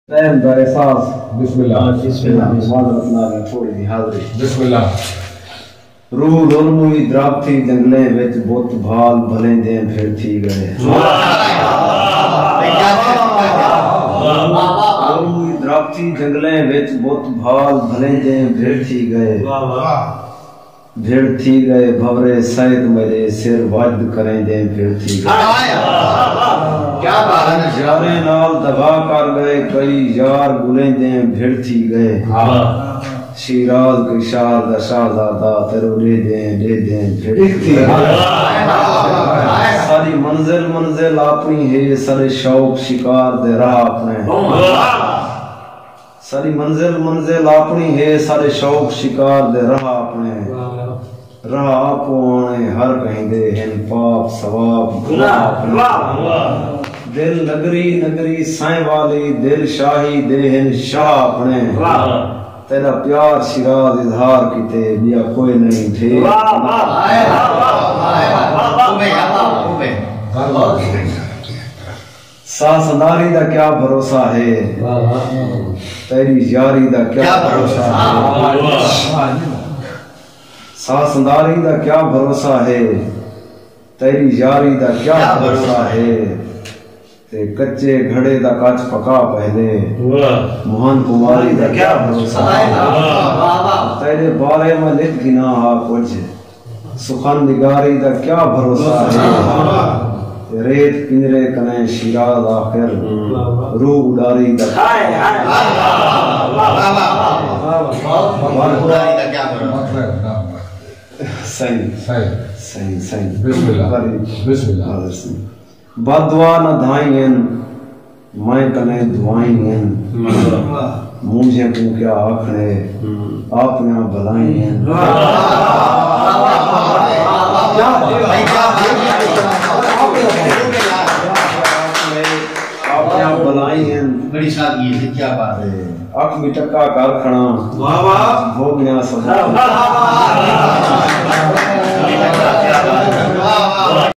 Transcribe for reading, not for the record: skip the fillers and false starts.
دا احساس بسم اللہ تھوڑی سی حاضری بسم اللہ روح لرموئی درابتی جنگلیں وچ بت بھال بھلیں دیں پھر تھی گئے لرموئی درابتی جنگلیں وچ بت بھال بھلیں دیں پھر تھی گئے بھیڑ تھی گئے بھورے سید میرے سر وجد کریں دیں پھر تھی گئے یارے نال دبا کر گئے کئی یار گلیں دیں بھیڑ تھی گئے شیراز کی شاہ دا شاہزادہ تیرو لے دیں بھیڑ تھی گئے ساری منزل منزل اپنی ہے سر شوق شکار دے رہا اپنے ساری منزل منزل اپنی ہے سر شوق شکار دے رہا اپنے رہا پوانے ہر کہیں دے ہن پاپ ثواب دل نگری نگری سائیں والی دل شاہی دے ہن شاہ اپنے تیرا پیار شیراز اظہار کیتے بیا کوئی نہیں تھے ساسنداری دا کیا بھروسہ ہے تیری یاری دا کیا بھروسہ ہے ساسنداری دا کیا بھروسہ ہے تیری یاری دا کیا بھروسہ ہے تے کچے گھڑے دا کچ پکا پہلے موہن کماری دا کیا بھروسہ ہے تیرے بارے میں لکھ گنا کچھ سخن نگاری دا کیا بھروسہ ہے ریت پنجرے کنے شیراز آخر روح اڈاری دا صحیح بسم اللہ بسم اللہ بدوا نہ دھائیں میں کنے دعائیں مجھے کو کیا آکھنے آپ نے بلائیں آپ نے بلائیں بڑی شادی ہے کیا بات ہے اک بھی ٹکا کار کھڑا ہو گیا سب